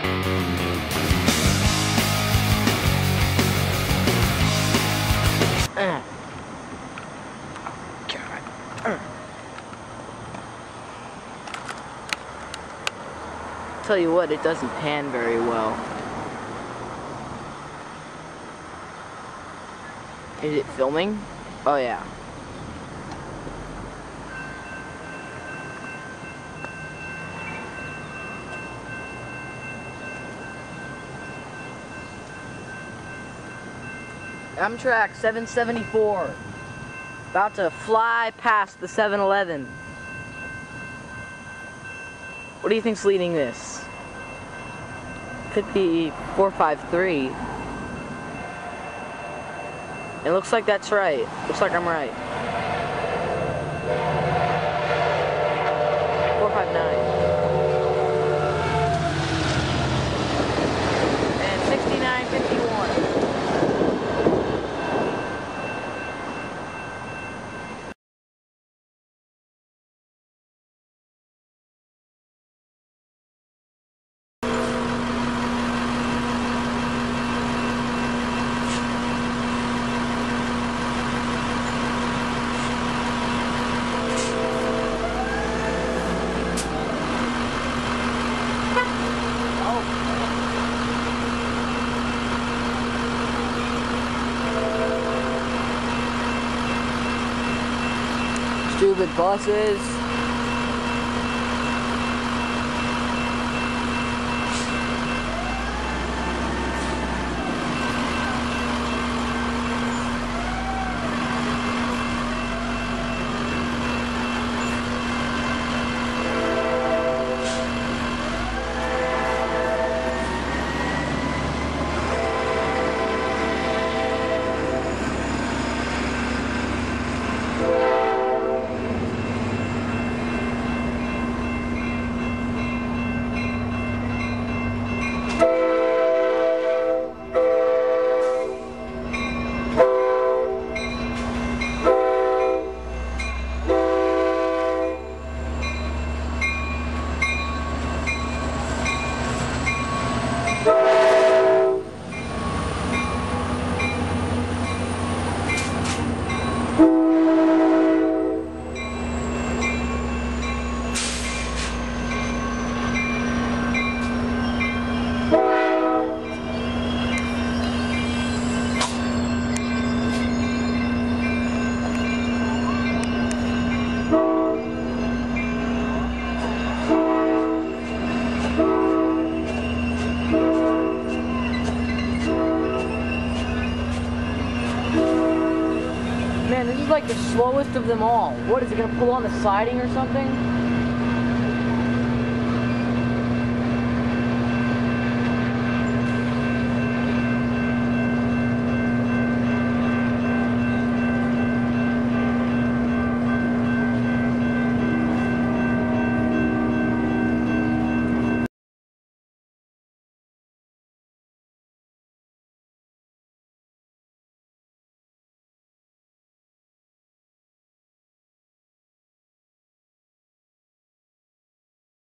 Tell you what, it doesn't pan very well. Is it filming? Oh yeah. Amtrak 774. About to fly past the 7-Eleven. What do you think's leading this? Could be 453. It looks like that's right. Looks like I'm right. 459. And 6951. Stupid buses. Man, this is like the slowest of them all. What, is it gonna pull on the siding or something?